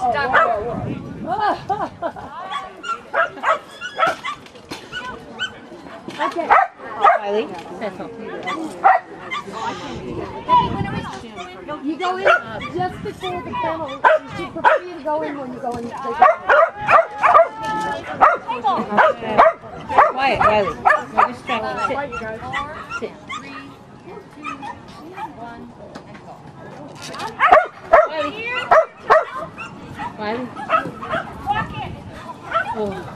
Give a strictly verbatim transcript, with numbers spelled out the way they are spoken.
Stop. Okay. Riley? You go in just before the kennel. You should prefer you to go in when you go in. Quiet, Riley. No distraction. Sit. Sit. Riley. Riley. Oh.